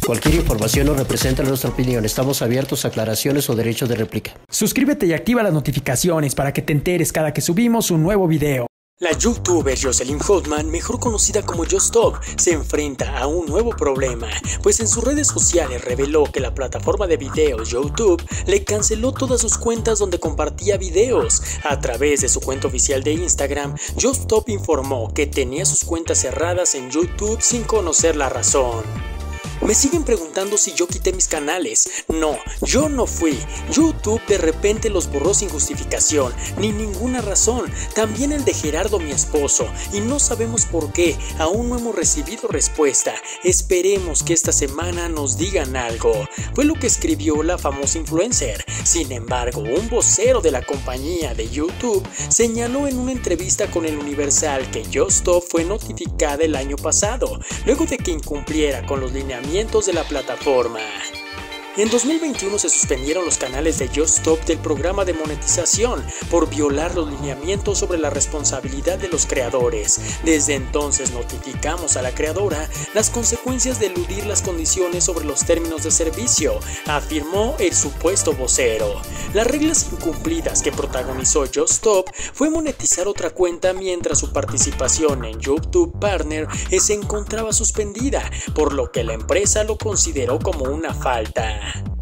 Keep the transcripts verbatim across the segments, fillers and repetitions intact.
Cualquier información no representa nuestra opinión. Estamos abiertos a aclaraciones o derechos de réplica. Suscríbete y activa las notificaciones para que te enteres cada que subimos un nuevo video. La youtuber Jocelyn Hoffman, mejor conocida como Justop, se enfrenta a un nuevo problema, pues en sus redes sociales reveló que la plataforma de videos YouTube le canceló todas sus cuentas donde compartía videos. A través de su cuenta oficial de Instagram, Justop informó que tenía sus cuentas cerradas en YouTube sin conocer la razón. Me siguen preguntando si yo quité mis canales. No, yo no fui. YouTube de repente los borró sin justificación, ni ninguna razón. También el de Gerardo, mi esposo, y no sabemos por qué. Aún no hemos recibido respuesta. Esperemos que esta semana nos digan algo. Fue lo que escribió la famosa influencer. Sin embargo, un vocero de la compañía de YouTube señaló en una entrevista con el Universal que Justop fue notificada el año pasado, luego de que incumpliera con los lineamientos de la plataforma. En dos mil veintiuno se suspendieron los canales de Justop del programa de monetización por violar los lineamientos sobre la responsabilidad de los creadores. Desde entonces notificamos a la creadora las consecuencias de eludir las condiciones sobre los términos de servicio, afirmó el supuesto vocero. Las reglas incumplidas que protagonizó Justop fue monetizar otra cuenta mientras su participación en YouTube Partner se encontraba suspendida, por lo que la empresa lo consideró como una falta.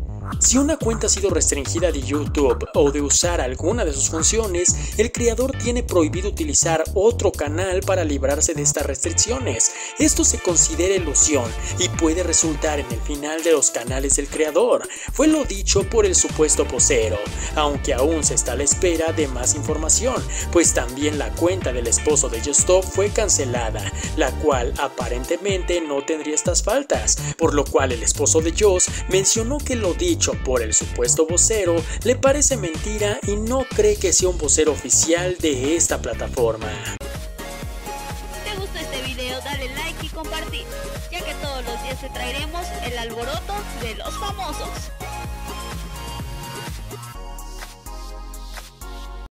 Si una cuenta ha sido restringida de YouTube o de usar alguna de sus funciones, el creador tiene prohibido utilizar otro canal para librarse de estas restricciones. Esto se considera elusión y puede resultar en el final de los canales del creador. Fue lo dicho por el supuesto vocero, aunque aún se está a la espera de más información, pues también la cuenta del esposo de Justop fue cancelada, la cual aparentemente no tendría estas faltas, por lo cual el esposo de Joss mencionó que lo dicho por el supuesto vocero le parece mentira y no cree que sea un vocero oficial de esta plataforma. Si te gustó este video, dale like y compartir, ya que todos los días te traeremos el alboroto de los famosos.